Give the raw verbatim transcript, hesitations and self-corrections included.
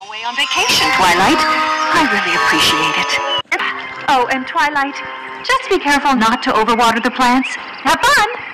Away on vacation, Twilight. I really appreciate it. Oh, and Twilight, just be careful not to overwater the plants. Have fun!